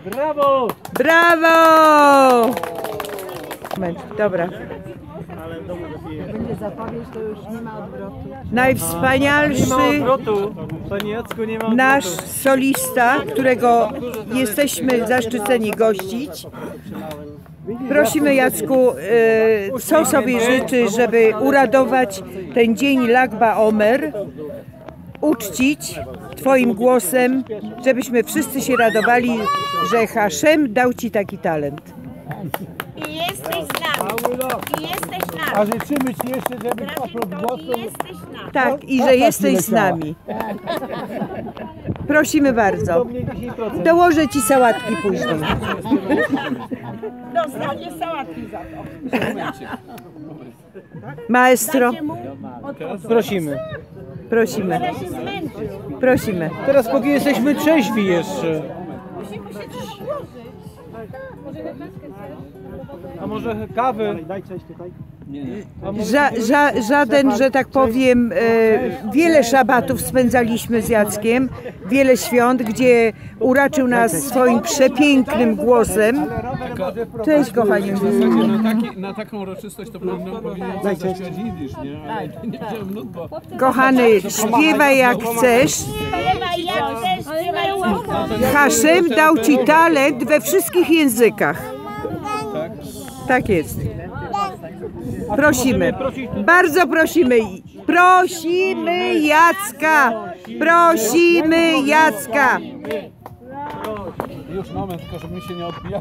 Brawo! Brawo! Moment, dobra. Będzie zapowiedź, to już nie ma odwrotu. Najwspanialszy Nie ma odwrotu. Panie Jacku, nie ma odwrotu. nasz solista, którego jesteśmy zaszczyceni gościć. Prosimy, Jacku, co sobie życzy, żeby uradować ten dzień Lag BaOmer, uczcić Twoim głosem, żebyśmy wszyscy się radowali, że Haszem dał Ci taki talent. I jesteś z nami. I jesteś z A nami. życzymy Ci jeszcze, żebyś oprócz I głosu... jesteś z nami. Tak, i że jesteś z nami. Prosimy bardzo. Dołożę Ci sałatki później. Dostanie sałatki za to. Maestro, Prosimy. prosimy, Ja się zmęczył. prosimy. Teraz póki jesteśmy trzeźwi jeszcze. Musimy się dziś złożyć. A może kawy? Żaden, że tak powiem, wiele szabatów spędzaliśmy z Jackiem, wiele świąt, gdzie uraczył nas swoim przepięknym głosem. Cześć, kochani. W zasadzie na taką uroczystość to powinien zaśpiewać jidysz, nie? Ale nie wziąłem nut, bo... Kochany, śpiewaj jak chcesz. Śpiewaj jak chcesz, śpiewaj co chcesz. Haszem dał Ci talent we wszystkich językach. Tak jest. Prosimy, bardzo prosimy, prosimy Jacka, prosimy Jacka. Już moment, tylko żeby mi się nie odbijał.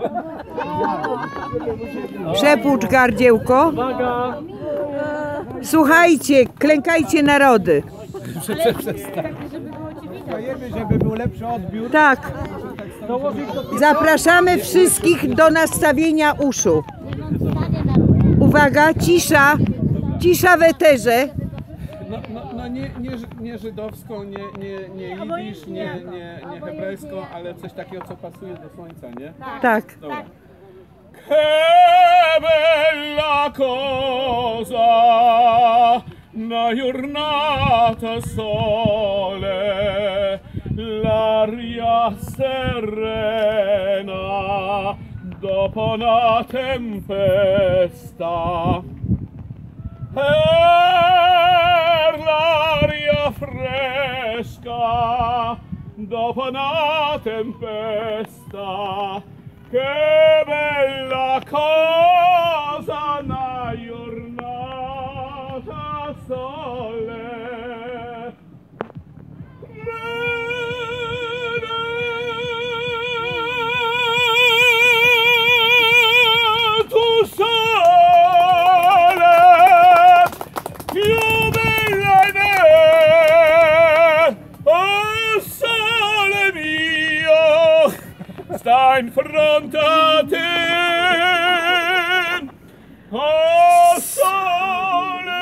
Przepłucz gardziełko. Uwaga! Słuchajcie, klękajcie narody. Dajemy, żeby był lepszy odbiór. Tak, zapraszamy wszystkich do nastawienia uszu. Uwaga, cisza, cisza w eterze. No nie żydowską, nie jidysz, nie hebrajską, ale coś takiego, co pasuje do słońca, nie? Tak. Dobra. Che bella cosa una giornata sole, l'aria serena dopo una tempesta. Per l'aria fresca dopo una tempesta. Che bella cosa una giornata sole. Tu sole, più bella me, oh sole mio, sta in fronte a te. Oh sole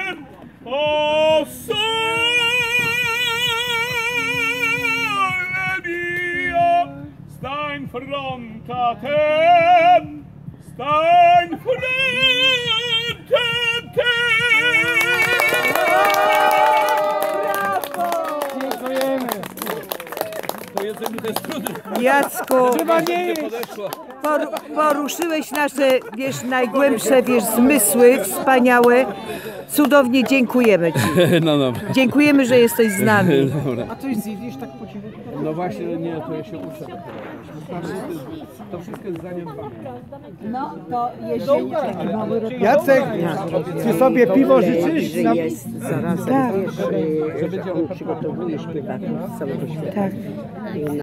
mio, sta in fronte a te, sta in fronte a te. Dziękujemy. To jedzenie to jest trudne. Jacku, poruszyłeś nasze, wiesz, najgłębsze, wiesz, zmysły wspaniałe. Cudownie dziękujemy Ci. No dobra. Dziękujemy, że jesteś z nami. A coś zjedziesz tak po cichu? No właśnie, nie, to ja się uczę. To wszystko jest zaniedbane. No, to jesień taki mały rok. Jacek, ty sobie piwo życzysz? Tak, Żeby tak.